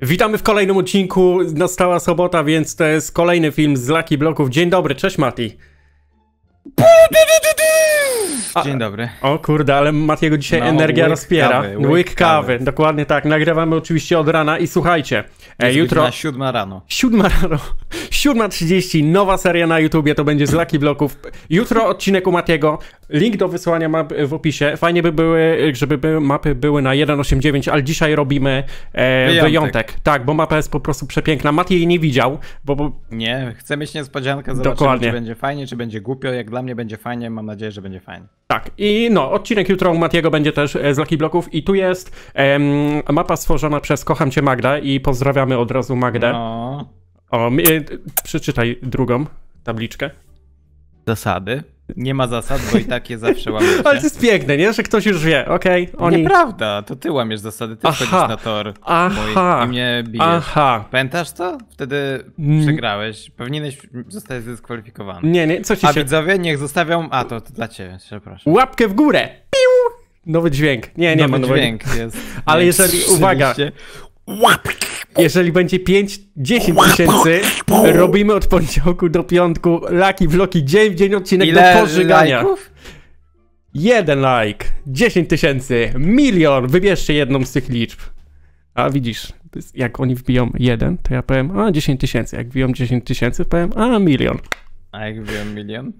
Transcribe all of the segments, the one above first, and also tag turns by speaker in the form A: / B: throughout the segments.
A: Witamy w kolejnym odcinku. Nastała sobota, więc to jest kolejny film z Lucky Blocków. Dzień dobry, cześć Mati.
B: Dzień dobry.
A: O kurde, ale Matiego dzisiaj energia rozpiera. Łyk kawy, dokładnie tak. Nagrywamy oczywiście od rana i słuchajcie, jutro...
B: Na 7 rano.
A: 7 rano, 7:30, nowa seria na YouTubie, to będzie z Lucky Blocków. Jutro odcinek u Matiego, link do wysłania map w opisie. Fajnie by były, żeby mapy były na 1.8.9, ale dzisiaj robimy wyjątek. Tak, bo mapa jest po prostu przepiękna. Mati jej nie widział, bo...
B: Nie, chcę mieć niespodziankę, zobaczymy,
A: dokładnie.
B: Czy będzie fajnie, czy będzie głupio. Jak dla mnie będzie fajnie, mam nadzieję, że będzie fajnie.
A: Tak, i no, odcinek jutro u Matiego będzie też z Lucky Blocków i tu jest mapa stworzona przez Kocham Cię Magda i pozdrawiamy od razu Magdę.
B: No.
A: O, przeczytaj drugą tabliczkę.
B: Zasady. Nie ma zasad, bo i tak je zawsze łamiecie.
A: Ale to jest piękne, nie? Że ktoś już wie, okej? Oni...
B: Nieprawda, to ty łamiesz zasady, ty wchodzisz na tor i mnie bijesz.
A: Aha.
B: Pamiętasz to? Wtedy przegrałeś. Powinieneś zostać zdyskwalifikowany.
A: Nie, co ci
B: A
A: się...
B: widzowie niech zostawią... A, to dla ciebie, przepraszam.
A: Łapkę w górę! Piu! Nowy dźwięk. Nie ma
B: nowy dźwięk jest.
A: Ale jeżeli, uwaga, jeżeli będzie 5-10 tysięcy, robimy od poniedziałku do piątku Lucky Bloki, dzień w dzień odcinek
B: ile
A: do pożygania.
B: lajków?
A: 1 like, 10 tysięcy, 1 milion, wybierzcie jedną z tych liczb. A widzisz, jak oni wbiją 1, to ja powiem, a 10 tysięcy, jak wbiją 10 tysięcy, powiem, a 1 milion.
B: A jak wbiją 1 milion?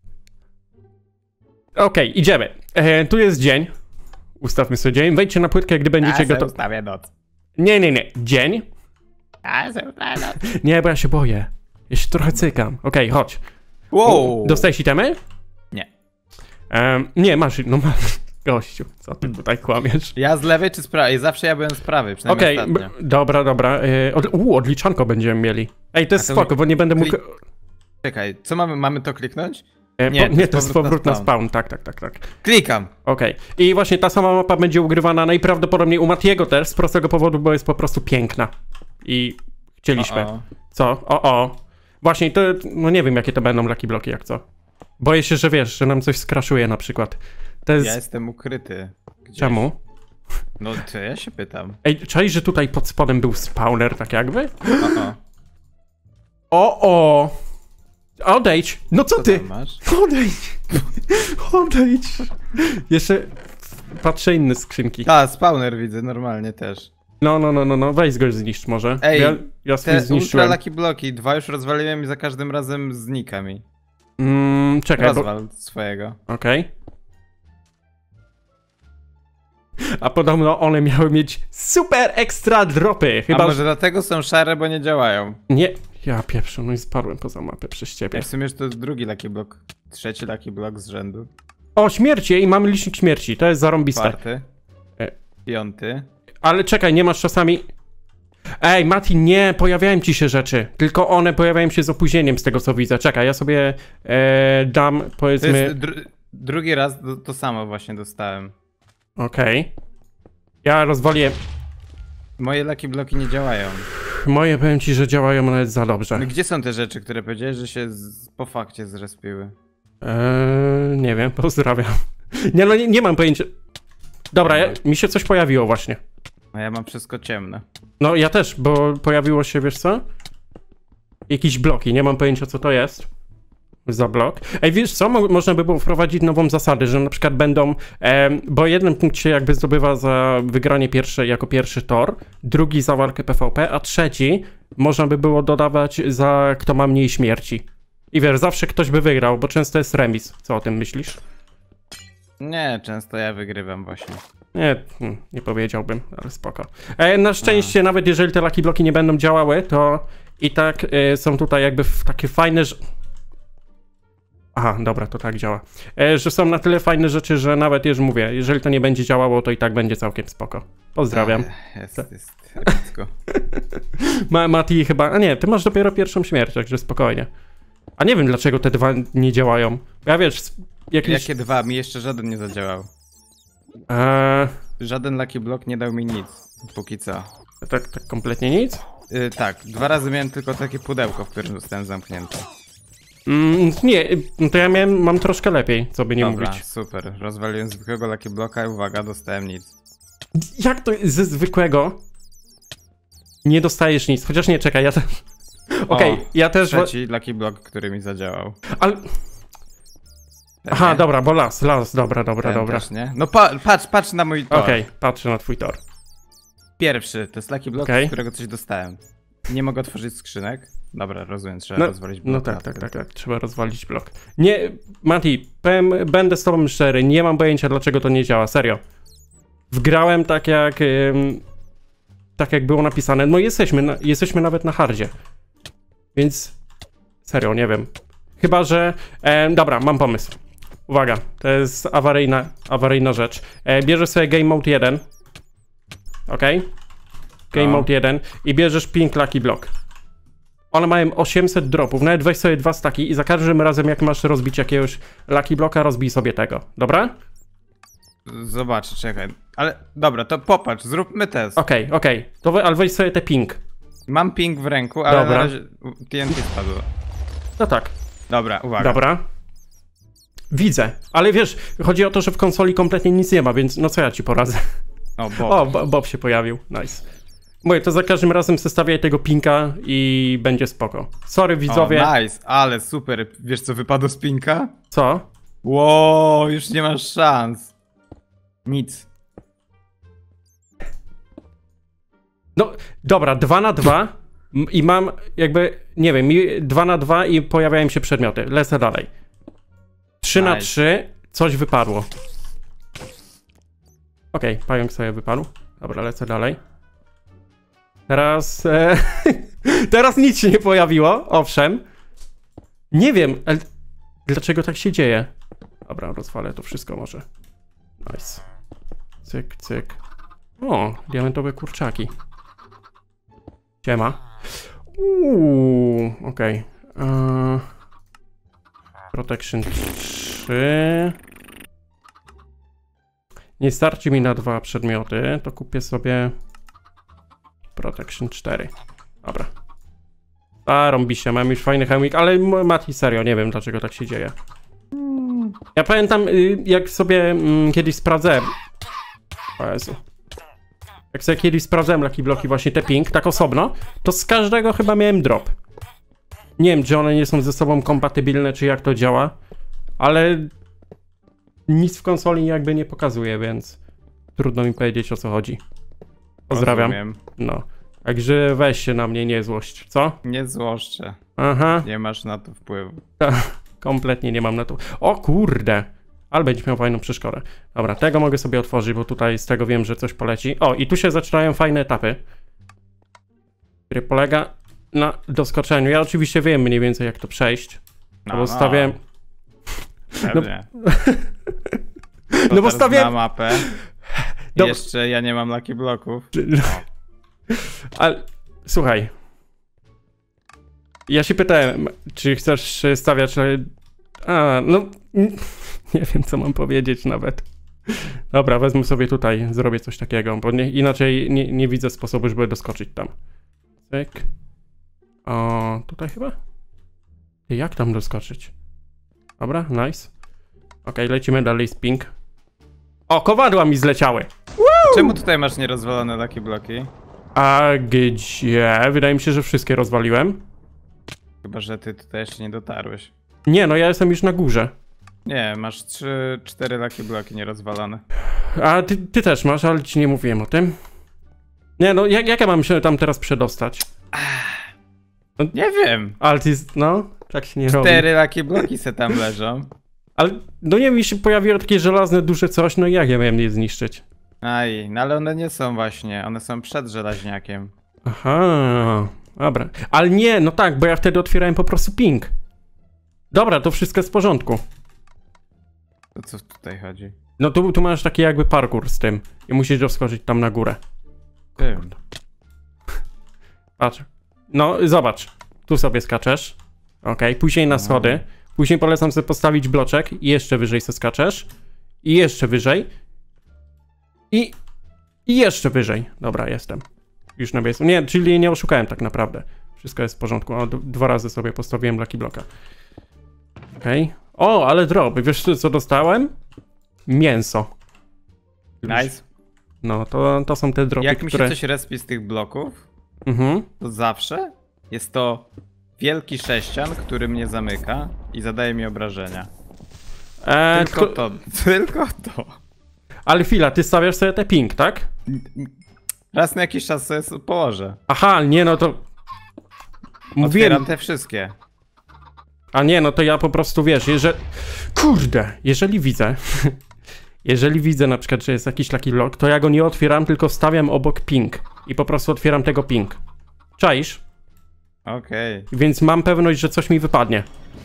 A: Okej, idziemy. Tu jest dzień. Ustawmy sobie dzień. Wejdźcie na płytkę, gdy będziecie gotowi.
B: Ustawię noc.
A: Nie. Dzień. Nie, bo ja się boję. Ja się trochę cykam. Okej, chodź.
B: Wow.
A: Dostałeś itemy?
B: Nie.
A: Nie, masz. No masz. Gościu, co ty tutaj kłamiesz?
B: Ja z lewej czy z prawej? Zawsze ja byłem z prawej, przynajmniej ostatnio.
A: Dobra. Odliczanko będziemy mieli. Ej, to jest spoko, bo nie będę mógł...
B: Czekaj, co mamy? Mamy to kliknąć?
A: Nie, to jest powrót na spawn. Tak.
B: Klikam.
A: Okej. I właśnie ta sama mapa będzie ugrywana najprawdopodobniej u Matiego też, z prostego powodu, bo jest po prostu piękna. I chcieliśmy. Co? Właśnie to, no nie wiem jakie to będą Lucky Bloki, jak co. Boję się, że wiesz, że nam coś skraszuje na przykład. To jest...
B: Ja jestem ukryty. Gdzieś.
A: Czemu?
B: No to ja się pytam.
A: Ej, czaisz, że tutaj pod spodem był spawner, tak jakby? Odejdź! No co ty?
B: Masz?
A: Odejdź! Jeszcze patrzę inne skrzynki.
B: Spawner widzę normalnie też.
A: No, weź go zniszcz może.
B: Ej,
A: ja
B: te
A: zniszczyłem.
B: ultra Lucky Bloki, 2 już rozwaliłem i za każdym razem znika mi.
A: Czekaj,
B: rozwal swojego.
A: Okej. A podobno one miały mieć super ekstra dropy. Chyba...
B: A może dlatego są szare, bo nie działają?
A: Nie. Ja pieprzę, no i spadłem poza mapę przez ciebie.
B: W sumie już to jest drugi Lucky Block. 3 Lucky Block z rzędu.
A: O, śmierci! I mamy licznik śmierci. To jest zarąbiste.
B: 4. 5.
A: Ale czekaj, nie masz czasami... Ej, Mati, nie pojawiają ci się rzeczy. Tylko one pojawiają się z opóźnieniem z tego, co widzę. Czekaj, ja sobie dam, powiedzmy...
B: To jest drugi raz to samo właśnie dostałem.
A: Okej. Ja rozwalię...
B: Moje Lucky Bloki nie działają.
A: Moje powiem ci, że działają nawet za dobrze.
B: No gdzie są te rzeczy, które powiedziałeś, że się po fakcie zrespiły?
A: Nie wiem, pozdrawiam. Nie mam pojęcia. Dobra, mi się coś pojawiło właśnie.
B: A ja mam wszystko ciemne.
A: No ja też, bo pojawiło się, wiesz co? Jakieś bloki, nie mam pojęcia co to jest. Za blok. Ej, wiesz co? Można by było wprowadzić nową zasadę, że na przykład będą, bo jeden punkt się jakby zdobywa za wygranie jako pierwszy tor, drugi za walkę PvP, a trzeci można by było dodawać za kto ma mniej śmierci. I wiesz, zawsze ktoś by wygrał, bo często jest remis. Co o tym myślisz?
B: Nie, często ja wygrywam właśnie.
A: Nie powiedziałbym, ale spoko. Na szczęście, nawet jeżeli te Lucky Bloki nie będą działały, to i tak są tutaj jakby takie fajne... Aha, dobra, to tak działa. Że są na tyle fajne rzeczy, że nawet mówię, jeżeli to nie będzie działało, to i tak będzie całkiem spoko. Pozdrawiam.
B: Jest epicko.
A: Mati chyba... A nie, ty masz dopiero pierwszą śmierć, także spokojnie. A nie wiem, dlaczego te dwa nie działają. Ja wiesz,
B: Jakie dwa? Mi jeszcze żaden nie zadziałał. Żaden Lucky Block nie dał mi nic, póki co.
A: Tak kompletnie nic?
B: Tak, 2 razy miałem tylko takie pudełko, w którym zostałem zamknięty.
A: Nie, to ja mam troszkę lepiej, co by nie mówić.
B: Super. Rozwaliłem zwykłego Lucky Blocka i uwaga, dostałem nic.
A: Jak to ze zwykłego? Nie dostajesz nic, chociaż nie, czekaj, ja też... Okej, ja też...
B: Trzeci Lucky Block, który mi zadziałał.
A: Ale... Aha, dobra, bo las, dobra.
B: Też, nie? No patrz na mój tor.
A: Okej, patrzę na twój tor.
B: Pierwszy, to jest Lucky Block,
A: Okej.
B: z którego coś dostałem. Nie mogę otworzyć skrzynek. Dobra, rozumiem, trzeba rozwalić blok.
A: No tak, trzeba rozwalić blok. Nie, Mati, będę z tobą szczery, nie mam pojęcia dlaczego to nie działa, serio. Wgrałem tak jak było napisane, no jesteśmy nawet na hardzie. Więc, serio, nie wiem. Chyba, że, dobra, mam pomysł. Uwaga, to jest awaryjna rzecz. Bierzesz sobie Game Mode 1. Okej? Game Mode 1 i bierzesz Pink Lucky Block. One mają 800 dropów, nawet weź sobie 2 staki i za każdym razem jak masz rozbić jakiegoś Lucky Blocka, rozbij sobie tego, dobra?
B: Zobaczę, czekaj. Ale dobra, to popatrz, zróbmy test.
A: Okej. Ale weź sobie te ping.
B: Mam ping w ręku, ale
A: Dobra.
B: na razie TNT spadło.
A: No tak.
B: Dobra, uwaga.
A: Dobra. Widzę, ale wiesz, chodzi o to, że w konsoli kompletnie nic nie ma, więc no co ja ci poradzę?
B: O, Bob.
A: O, Bob się pojawił, nice. Mówię, to za każdym razem zestawiaj tego pinka i będzie spoko. Sorry widzowie.
B: O, nice, ale super. Wiesz co wypadło z pinka?
A: Co?
B: Wow, już nie masz szans. Nic.
A: No, dobra, 2 na 2 i mam jakby, nie wiem, 2 na 2 i pojawiają się przedmioty. Lecę dalej. 3 na 3, coś wypadło. Okej, pająk sobie wypadł. Dobra, lecę dalej. Teraz... teraz nic się nie pojawiło, owszem. Nie wiem, ale dlaczego tak się dzieje. Dobra, rozwalę to wszystko może. Nice. Cyk, cyk. O, diamentowe kurczaki. Siema. Okej. Protection 3. Nie starczy mi na 2 przedmioty, to kupię sobie Protection 4. Dobra. Rąbiście, mam już fajny hełmik, ale Mati, serio, nie wiem dlaczego tak się dzieje. Ja pamiętam, jak sobie kiedyś sprawdzałem... O Jezu. Jak sobie kiedyś sprawdzałem Lucky Blocki, właśnie te ping, tak osobno, to z każdego chyba miałem drop. Nie wiem, czy one nie są ze sobą kompatybilne, czy jak to działa, ale nic w konsoli jakby nie pokazuje, więc trudno mi powiedzieć o co chodzi. Pozdrawiam.
B: Rozumiem.
A: No. Także weź się na mnie, nie złość, co?
B: Nie złoszczę.
A: Aha.
B: Nie masz na to wpływu.
A: Kompletnie nie mam na to. O kurde! Ale będziesz miał fajną przeszkodę. Dobra, tego mogę sobie otworzyć, bo tutaj z tego wiem, że coś poleci. O, i tu się zaczynają fajne etapy, który polega na doskoczeniu. Ja oczywiście wiem mniej więcej jak to przejść. Bo stawiałem...
B: Pewnie.
A: No bo stawiałem...
B: na mapę. Jeszcze ja nie mam Lucky Blocków.
A: Ale słuchaj. Ja się pytałem, czy chcesz stawiać... no... Nie wiem, co mam powiedzieć nawet. Dobra, wezmę sobie tutaj, zrobię coś takiego, bo inaczej nie widzę sposobu, żeby doskoczyć tam. Cyk. O, tutaj chyba? Jak tam doskoczyć? Dobra, nice. Okej, lecimy dalej z ping. O, kowadła mi zleciały! Woo!
B: Czemu tutaj masz nierozwalone Lucky Blocki?
A: A gdzie? Wydaje mi się, że wszystkie rozwaliłem.
B: Chyba, że ty tutaj jeszcze nie dotarłeś.
A: Nie, no ja jestem już na górze.
B: Nie, masz 3-4 Lucky Blocki nierozwalone.
A: A ty też masz, ale ci nie mówiłem o tym. Nie, no jak ja mam się tam teraz przedostać?
B: No, nie wiem.
A: Ale ty, no, tak się nie robi.
B: 4 Lucky Blocki se tam leżą.
A: Ale, no nie wiem, mi się pojawiło takie żelazne duże coś, no i jak ja miałem je zniszczyć?
B: Aj, no ale one nie są właśnie, one są przed żelaźniakiem.
A: Aha, dobra. Ale nie, no tak, bo ja wtedy otwierałem po prostu ping. Dobra, to wszystko jest w porządku.
B: To co tutaj chodzi?
A: No tu masz taki jakby parkour z tym i musisz doskoczyć tam na górę.
B: Tym.
A: Patrz. No, zobacz. Tu sobie skaczesz. Okej, później na schody. Później polecam sobie postawić bloczek i jeszcze wyżej sobie skaczesz. I jeszcze wyżej. I jeszcze wyżej. Dobra, jestem. Już na miejscu. Nie, czyli nie oszukałem tak naprawdę. Wszystko jest w porządku. O, 2 razy sobie postawiłem Lucky Blocka. Okej. O, ale drop. Wiesz co dostałem? Mięso.
B: Nice.
A: No, to są te dropy,
B: Jak mi się
A: które...
B: coś respi z tych bloków, to zawsze jest to wielki sześcian, który mnie zamyka i zadaje mi obrażenia. Tylko to.
A: Ale chwila, ty stawiasz sobie te ping, tak?
B: Raz na jakiś czas sobie położę.
A: Aha, nie no to...
B: Otwieram te wszystkie.
A: A nie, no to ja po prostu, wiesz, Kurde, jeżeli widzę... Jeżeli widzę na przykład, że jest jakiś taki lock, to ja go nie otwieram, tylko stawiam obok ping. I po prostu otwieram tego ping. Czaisz?
B: Okej.
A: Więc mam pewność, że coś mi wypadnie.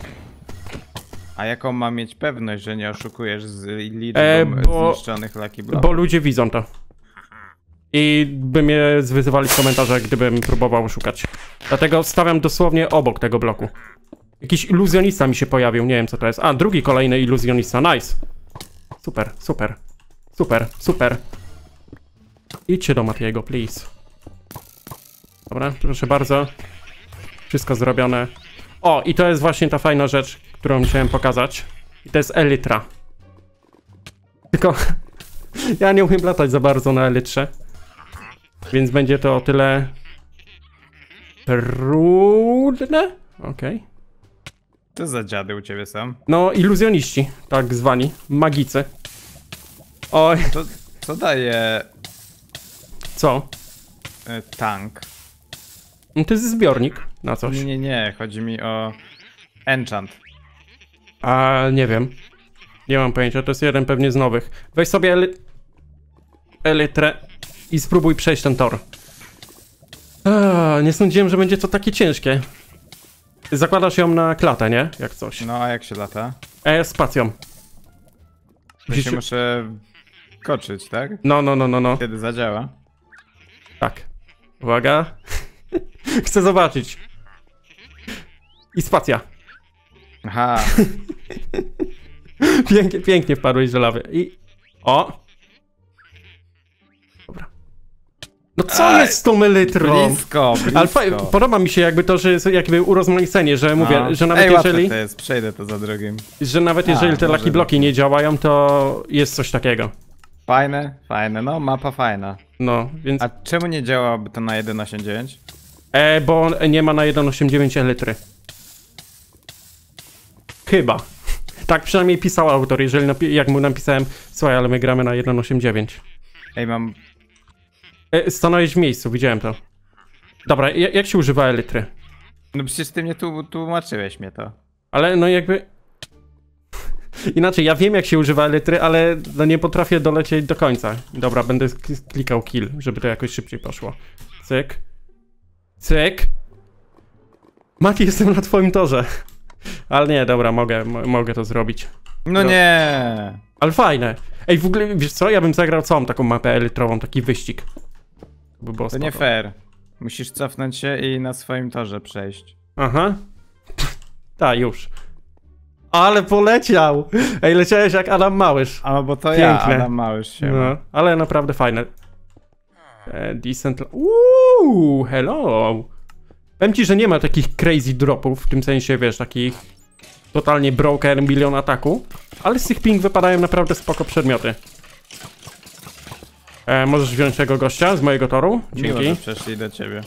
B: A jaką mam mieć pewność, że nie oszukujesz z liczbą zniszczonych Lucky Bloków?
A: Bo ludzie widzą to. I by mnie zwyzywali w komentarzach, gdybym próbował szukać. Dlatego stawiam dosłownie obok tego bloku. Jakiś iluzjonista mi się pojawił, nie wiem co to jest. A, drugi kolejny iluzjonista, nice. Super, super. Super, super. Idźcie do Matiego, please. Dobra, proszę bardzo. Wszystko zrobione. O, i to jest właśnie ta fajna rzecz, którą chciałem pokazać. I to jest elytra. Tylko ja nie umiem latać za bardzo na elytrze. Więc będzie to o tyle trudne. Okej.
B: Co za dziady u ciebie są?
A: No, iluzjoniści, tak zwani. Magicy. Oj.
B: Co daje...
A: Co?
B: Tank?
A: No to jest zbiornik na coś.
B: Nie. Chodzi mi o... enchant.
A: A nie wiem. Nie mam pojęcia, to jest jeden pewnie z nowych. Weź sobie elytrę i spróbuj przejść ten tor. Nie sądziłem, że będzie to takie ciężkie. Zakładasz ją na klatę, nie? Jak coś.
B: No a jak się lata?
A: Spacją.
B: Muszę koczyć, tak?
A: No.
B: Kiedy zadziała?
A: Tak. Uwaga. Chcę zobaczyć. I spacja.
B: Aha.
A: Pięknie wpadłeś do lawy. I... O! Dobra. No co jest z tą elytrą?
B: Blisko.
A: Ale podoba mi się jakby to, że jest jakby urozmaicenie, że mówię, że nawet jeżeli...
B: to jest, przejdę to za drugim.
A: Że nawet jeżeli te Lucky Bloki nie działają, to jest coś takiego.
B: Fajne, no mapa fajna.
A: No, więc...
B: A czemu nie działałoby to na 1.8.9?
A: Bo nie ma na 1.8.9 elytry. Chyba. Tak przynajmniej pisał autor, jeżeli jak mu napisałem, słuchaj, ale my gramy na 1.8.9.
B: Ej, mam...
A: Stanąłeś w miejscu, widziałem to. Dobra, jak się używa elytry?
B: No przecież ty mnie tłumaczyłeś mnie to.
A: Ale no jakby... Inaczej, ja wiem jak się używa elytry, ale no nie potrafię dolecieć do końca. Dobra, będę klikał kill, żeby to jakoś szybciej poszło. Cyk. Cyk. Mati, jestem na twoim torze. Ale nie, dobra, mogę to zrobić.
B: No nie.
A: Ale fajne. Ej, w ogóle, wiesz co, ja bym zagrał całą taką mapę elytrową, taki wyścig. By było
B: to
A: spoko.
B: Nie fair. Musisz cofnąć się i na swoim torze przejść.
A: Aha. Tak, już. Ale poleciał! Ej, leciałeś jak Adam Małysz.
B: A bo to
A: Piękne.
B: ja, Adam Małysz się.
A: No, ale naprawdę fajne. Decent... hello! Powiem ci, że nie ma takich crazy dropów, w tym sensie, wiesz, takich totalnie broken, milion ataku, ale z tych ping wypadają naprawdę spoko przedmioty. Możesz wziąć tego gościa z mojego toru? Dzięki.
B: Miło, że przeszli do ciebie.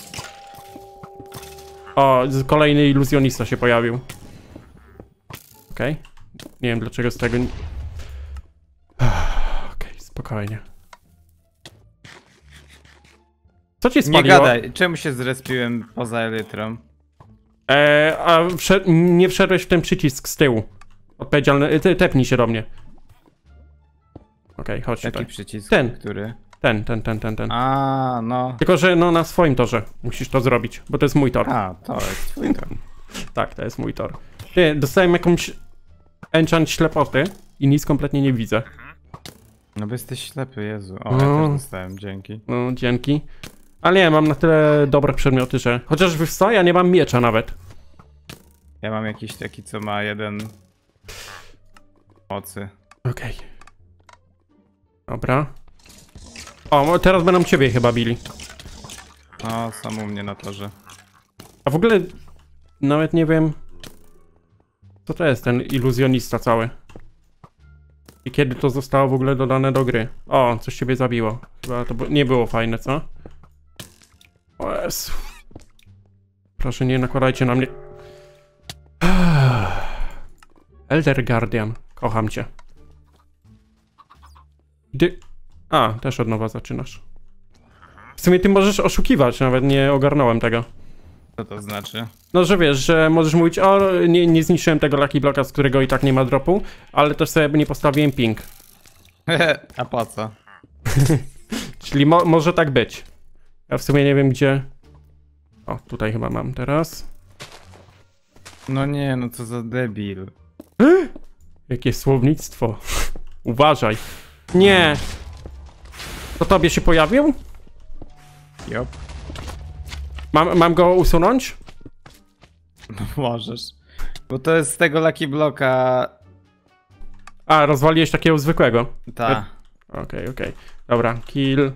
A: O, kolejny iluzjonista się pojawił. Okej. Nie wiem dlaczego z tego... Okej, spokojnie. Co ci spaliło?
B: Nie gadaj, czemu się zrespiłem poza elytrą?
A: Nie wszedłeś w ten przycisk z tyłu. Odpowiedzialny, tepnij się do mnie. Okej, chodź
B: Jaki
A: tutaj.
B: przycisk?
A: Ten.
B: Który?
A: Ten.
B: A, no.
A: Tylko, że no na swoim torze musisz to zrobić, bo to jest mój tor.
B: A, to jest twój tor.
A: Tak, to jest mój tor. Ty, dostałem jakąś enchant ślepoty i nic kompletnie nie widzę.
B: No bo jesteś ślepy, Jezu. O, ja też dostałem, dzięki.
A: No, dzięki. Ale nie, mam na tyle dobre przedmioty, że... Chociaż wiesz co, ja nie mam miecza nawet.
B: Ja mam jakiś taki, co ma 1... mocy.
A: Okej. Dobra. O, teraz będą ciebie chyba bili.
B: No, są u mnie na torze.
A: A w ogóle... Nawet nie wiem... Co to jest ten iluzjonista cały? I kiedy to zostało w ogóle dodane do gry? O, coś ciebie zabiło. Chyba to nie było fajne, co? O Jezu. proszę, nie nakładajcie na mnie. Elder Guardian, kocham cię. A, też od nowa zaczynasz. W sumie ty możesz oszukiwać, nawet nie ogarnąłem tego.
B: Co to znaczy?
A: No, że wiesz, że możesz mówić, o, nie zniszczyłem tego Lucky Blocka, z którego i tak nie ma dropu, ale też sobie nie postawiłem ping.
B: A po co?
A: Czyli może tak być. Ja w sumie nie wiem gdzie... O, tutaj chyba mam teraz.
B: No nie, no co za debil.
A: Jakie słownictwo. Uważaj. Nie. To tobie się pojawił?
B: Jop.
A: Mam go usunąć?
B: No możesz. Bo to jest z tego Lucky Blocka.
A: A, rozwaliłeś takiego zwykłego.
B: Ta.
A: Okej. Dobra, kill.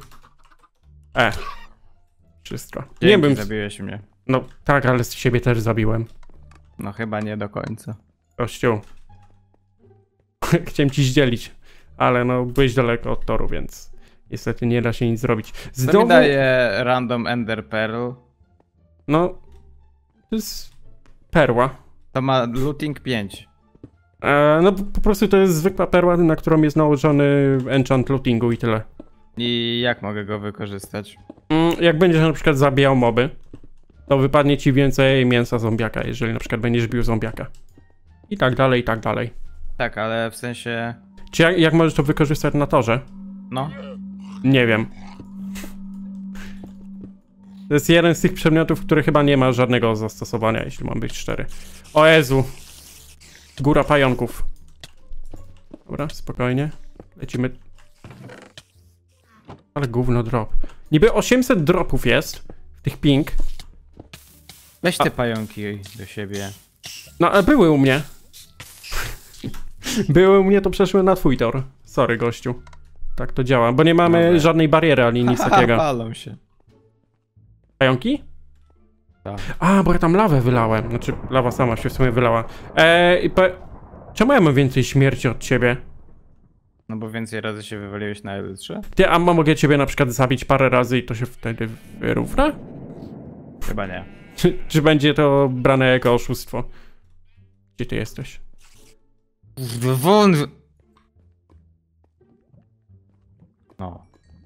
A: Wszystko.
B: Dzięki,
A: Nie bym...
B: zabiłeś mnie.
A: No tak, ale z siebie też zabiłem.
B: No chyba nie do końca.
A: Kościół. Chciałem ci zdzielić, ale no byłeś daleko od toru, więc niestety nie da się nic zrobić.
B: To mi daje random Ender Pearl.
A: No, to jest perła.
B: To ma looting 5.
A: No po prostu to jest zwykła perła, na którą jest nałożony enchant lootingu i tyle.
B: I jak mogę go wykorzystać?
A: Jak będziesz na przykład zabijał moby, to wypadnie ci więcej mięsa zombiaka, jeżeli na przykład będziesz bił zombiaka. I tak dalej, i tak dalej.
B: Tak, ale w sensie...
A: Czy jak możesz to wykorzystać na torze?
B: No.
A: Nie wiem. To jest jeden z tych przedmiotów, który chyba nie ma żadnego zastosowania, jeśli mam być szczery. O Jezu. Góra pająków. Dobra, spokojnie. Lecimy. Ale gówno drop. Niby 800 dropów jest w tych ping.
B: Weź te pająki do siebie.
A: No, a były u mnie. Były u mnie, to przeszły na twój tor. Sorry, gościu. Tak to działa, bo nie mamy żadnej bariery ani nic takiego.
B: Palą się.
A: Pająki?
B: Tak.
A: A, bo ja tam lawę wylałem. Znaczy, lawa sama się w sumie wylała. Czemu ja mam więcej śmierci od ciebie?
B: No bo więcej razy się wywaliłeś na elytrze?
A: Ty, a mogę ciebie na przykład zabić parę razy i to się wtedy wyrówna?
B: Chyba nie.
A: Czy będzie to brane jako oszustwo? Gdzie ty jesteś?
B: Won! No.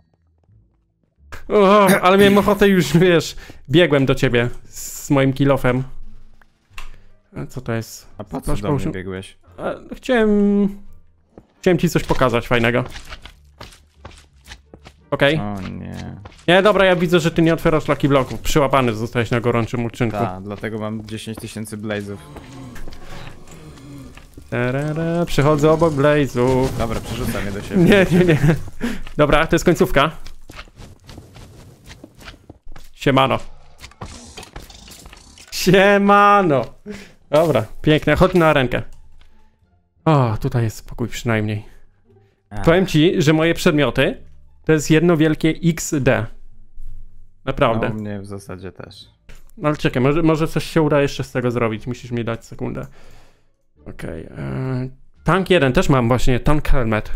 A: O, ale miałem ochotę już, wiesz, biegłem do ciebie z moim kill-offem. A co to jest?
B: A po co do mnie biegłeś?
A: Chciałem ci coś pokazać fajnego. Okej.
B: O nie.
A: Nie, dobra, ja widzę, że ty nie otwierasz Lucky Blocków. Przyłapany zostałeś na gorącym uczynku.
B: Tak, dlatego mam 10 000 blazów.
A: Przychodzę obok blazów.
B: Dobra, przerzucam je do siebie.
A: Nie. Dobra, to jest końcówka. Siemano. Dobra, piękne. Chodź na arenkę. O, tutaj jest spokój przynajmniej. Powiem ci, że moje przedmioty to jest jedno wielkie XD. Naprawdę.
B: No, u mnie w zasadzie też.
A: No ale czekaj, może coś się uda jeszcze z tego zrobić. Musisz mi dać sekundę. Okej. Tank 1 też mam właśnie, tank helmet.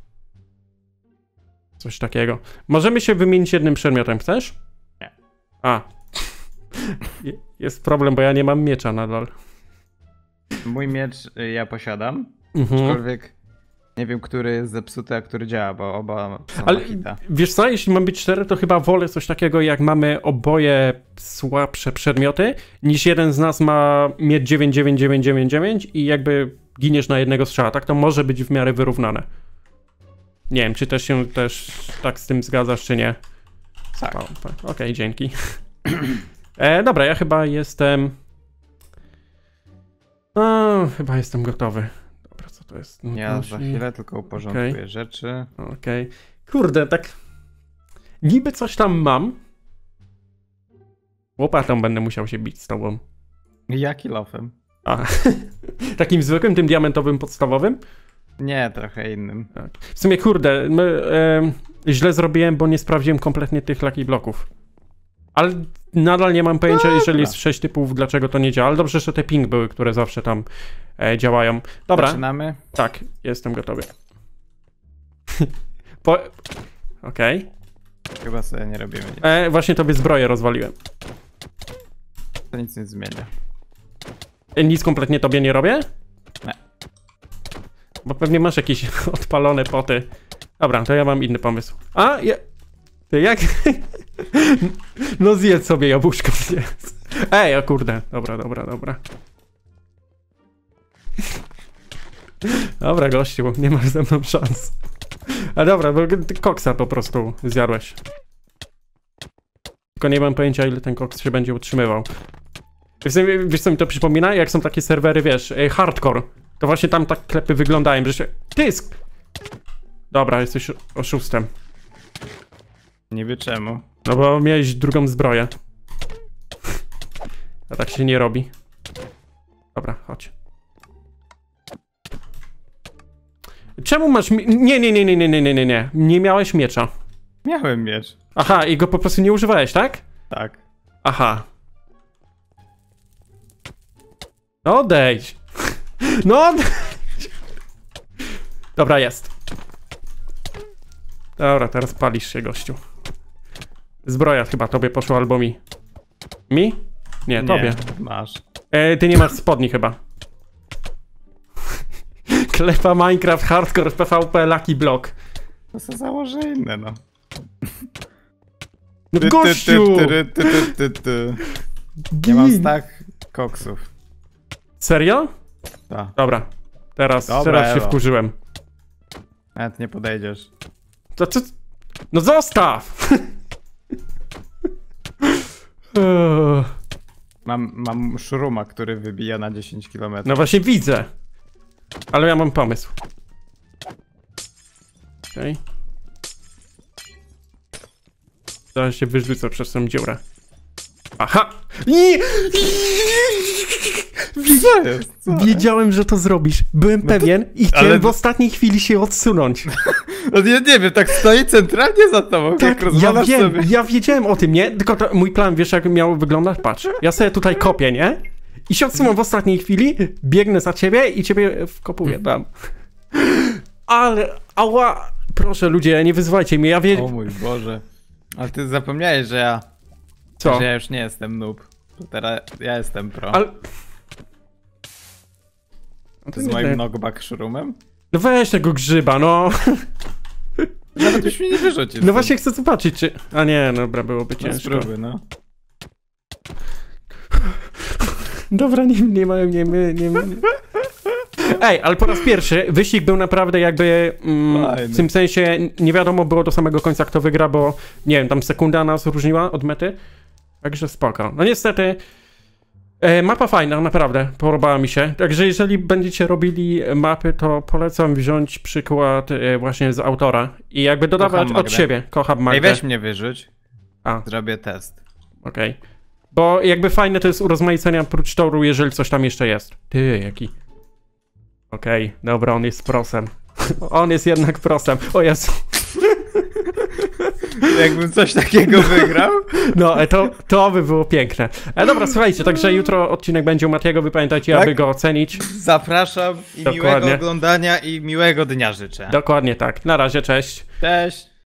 A: Coś takiego. Możemy się wymienić jednym przedmiotem, chcesz?
B: Nie.
A: A. Jest problem, bo ja nie mam miecza nadal.
B: Mój miecz ja posiadam, aczkolwiek nie wiem, który jest zepsuty, a który działa, bo oba są na hita.
A: Wiesz co, jeśli mam być szczery, to chyba wolę coś takiego, jak mamy oboje słabsze przedmioty, niż jeden z nas ma mieć 99999 i jakby giniesz na jednego strzała. Tak to może być w miarę wyrównane. Nie wiem, czy też się tak z tym zgadzasz, czy nie.
B: Tak.
A: Okej, dzięki. Dobra, ja chyba jestem... chyba jestem gotowy. Dobra, co to jest? No,
B: ja za chwilę tylko uporządkuję rzeczy.
A: Okej. Kurde, tak... Niby coś tam mam. Łopatą będę musiał się bić z tobą.
B: Ja kill-offem.
A: A, takim zwykłym, tym diamentowym, podstawowym?
B: Nie, trochę innym.
A: Tak. W sumie, kurde, źle zrobiłem, bo nie sprawdziłem kompletnie tych Lucky Blocków. Ale nadal nie mam pojęcia, jeżeli jest 6 typów, dlaczego to nie działa. Ale dobrze, że te ping były, które zawsze tam działają. Dobra.
B: Zaczynamy?
A: Tak, jestem gotowy. Okej.
B: Chyba sobie nie robimy nic.
A: Właśnie tobie zbroję rozwaliłem.
B: To nic nie zmienia.
A: Nic kompletnie tobie nie robię?
B: Nie.
A: Bo pewnie masz jakieś odpalone poty. Dobra, to ja mam inny pomysł. Ty jak? No zjedz sobie jabłuszko, zjedz. Ej, o kurde. Dobra. Dobra, gościu, nie masz ze mną szans. A dobra, bo ty koksa po prostu zjadłeś. Tylko nie mam pojęcia, ile ten koks się będzie utrzymywał. Wiesz co mi to przypomina? Jak są takie serwery, wiesz, hardcore. To właśnie tam tak klepy wyglądają, że się... Tysk! Dobra, jesteś oszustem.
B: Nie wie czemu.
A: No bo miałeś drugą zbroję. A tak się nie robi. Dobra, chodź. Czemu masz... Nie. Nie miałeś miecza.
B: Miałem miecz.
A: Aha, i go po prostu nie używałeś, tak?
B: Tak.
A: Aha. No odejdź. No odejdź. Dobra, jest. Dobra, teraz palisz się, gościu. Zbroja chyba tobie poszła, albo mi. Mi? Nie, tobie.
B: Masz.
A: Ty nie masz spodni chyba. Klepa Minecraft Hardcore PvP Lucky Block.
B: To se założę inne, no.
A: No gościu!
B: Nie mam tak koksów.
A: Serio?
B: Tak.
A: Dobra. Teraz się
B: Ewa.
A: wkurzyłem.
B: Nawet nie podejdziesz.
A: To co? No zostaw!
B: Mam szruma, który wybija na 10 km.
A: No właśnie widzę. Ale ja mam pomysł. Okej. Zaraz się wyrzucę przez tą dziurę. Aha!
B: Co jest? Co?
A: Wiedziałem, że to zrobisz. Byłem pewien i chciałem
B: ale-
A: w ostatniej chwili się odsunąć.
B: No ja nie wiem, tak stoi centralnie za tobą,
A: Tak,
B: jak
A: ja
B: rozwalasz
A: wiem,
B: sobie.
A: ja wiedziałem o tym, nie? Tylko to, mój plan, wiesz jak miał wyglądać? Patrz, ja sobie tutaj kopię, nie? I się odsuwam w ostatniej chwili, biegnę za ciebie i ciebie wkopuję tam. Ale, ała, proszę ludzie, nie wyzywajcie mnie, ja wiem...
B: O mój Boże. Ale ty zapomniałeś, że
A: Co?
B: że ja już nie jestem noob. To teraz ja jestem pro.
A: Ale...
B: Z moim knockback szrumem?
A: No weź tego grzyba, no.
B: Nawet byś mnie nie wyrzucił.
A: No właśnie chcę zobaczyć, czy... A nie, dobra, byłoby
B: No
A: ciężko.
B: spróbuj, no.
A: Dobra, nie. Ej, ale po raz pierwszy wyścig był naprawdę jakby w tym sensie nie wiadomo było do samego końca kto wygra, bo nie wiem, tam sekunda nas różniła od mety. Także spoko. No niestety mapa fajna, naprawdę, podobała mi się. Także jeżeli będziecie robili mapy, to polecam wziąć przykład właśnie z autora i jakby dodawać
B: Kocham
A: od
B: Magdę.
A: siebie. Kocham
B: Ej,
A: Magdę.
B: weź mnie wyrzuć.
A: A.
B: Zrobię test.
A: Okej. Bo jakby fajne to jest urozmaicenie prócz toru, jeżeli coś tam jeszcze jest. Ty, jaki... Okej, dobra, on jest prosem. On jest jednak prosem. O Jezu.
B: Jakbym coś takiego wygrał?
A: No, to by było piękne. Dobra, słuchajcie, także jutro odcinek będzie u Matiego, wy pamiętajcie,
B: Tak?
A: aby go ocenić.
B: Zapraszam i
A: Dokładnie.
B: miłego oglądania i miłego dnia życzę.
A: Dokładnie tak. Na razie, cześć.
B: Cześć!